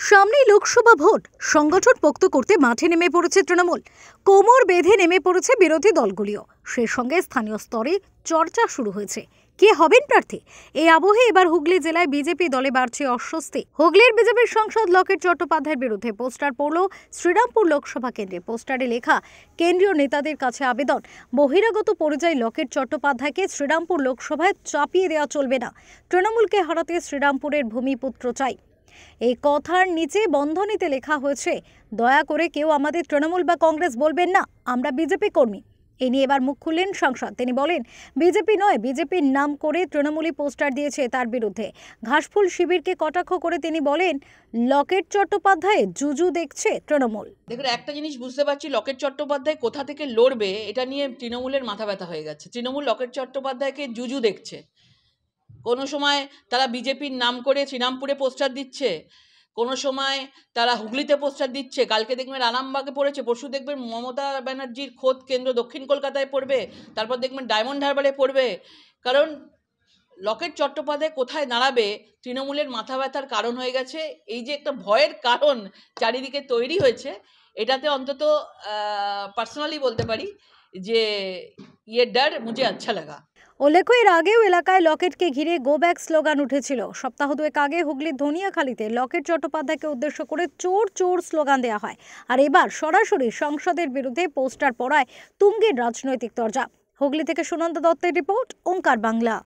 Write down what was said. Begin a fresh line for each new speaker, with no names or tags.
সামনেই লোকসভা ভোট, সংগঠন পোক্ত করতে মাঠে নেমে পড়েছে তৃণমূল। কোমর বেঁধে নেমে পড়েছে বিরোধী দলগুলিও। সেই সঙ্গে স্থানীয় স্তরে চর্চা শুরু হয়েছে কে হবেন প্রার্থী। এই আবহে এবার হুগলি জেলায় বিজেপি দলে বাড়ছে অস্বস্তি। হুগলির বিজেপির সাংসদ লকেট চট্টোপাধ্যায়ের বিরুদ্ধে পোস্টার পড়ল শ্রীরামপুর লোকসভা কেন্দ্রে। পোস্টারে লেখা কেন্দ্রীয় নেতাদের কাছে আবেদন, বহিরাগত পরিযায়ী লকেট চট্টোপাধ্যায়কে শ্রীরামপুর লোকসভায় চাপিয়ে দেওয়া চলবে না। তৃণমূলকে হারাতে শ্রীরামপুরের ভূমিপুত্র চাই। এই কথার নিচে বন্ধনীতে লেখা হয়েছে, দয়া করে কেউ আমাদের তৃণমূল বা কংগ্রেস বলবেন না, আমরা বিজেপি কর্মী। এ নিয়ে এবার মুখ খুললেন সাংসদ। তিনি বলেন, বিজেপি নয়, বিজেপির নাম করে তৃণমূলই পোস্টার দিয়েছে তার বিরুদ্ধে। ঘাসফুল শিবিরকে কটাক্ষ করে তিনি বলেন, লকেট চট্টোপাধ্যায় জুজু দেখছে তৃণমূল।
দেখুন, একটা জিনিস বুঝতে পারছি, লকেট চট্টোপাধ্যায় কোথা থেকে লড়বে এটা নিয়ে তৃণমূলের মাথা ব্যথা হয়ে গেছে। তৃণমূল লকেট চট্টোপাধ্যায়কে জুজু দেখছে। কোনো সময় তারা বিজেপির নাম করে শ্রীরামপুরে পোস্টার দিচ্ছে, কোনো সময় তারা হুগলিতে পোস্টার দিচ্ছে, কালকে দেখবেন আরামবাগে পড়েছে, পরশু দেখবেন মমতা ব্যানার্জির খোদ কেন্দ্র দক্ষিণ কলকাতায় পড়বে, তারপর দেখবেন ডায়মন্ড হারবারে পড়বে। কারণ লকেট চট্টোপাধ্যায় কোথায় দাঁড়াবে তৃণমূলের মাথা ব্যথার কারণ হয়ে গেছে। এই যে একটা ভয়ের কারণ চারিদিকে তৈরি হয়েছে, এটাতে অন্তত পার্সোনালি বলতে পারি যে ইয়ে ডর মুঝে আচ্ছা লাগা।
উল্লেখ্য, এর আগেও এলাকায় লকেটকে ঘিরে গো ব্যাক স্লোগান উঠেছিল। সপ্তাহ দুয়েক আগে হুগলির ধনিয়াখালীতে লকেট চট্টোপাধ্যায়কে উদ্দেশ্য করে চোর চোর স্লোগান দেওয়া হয়। আর এবার সরাসরি সংসদের বিরুদ্ধে পোস্টার পড়ায় তুঙ্গের রাজনৈতিক তরজা। হুগলি থেকে সুনন্দা দত্তের রিপোর্ট, ওঙ্কার বাংলা।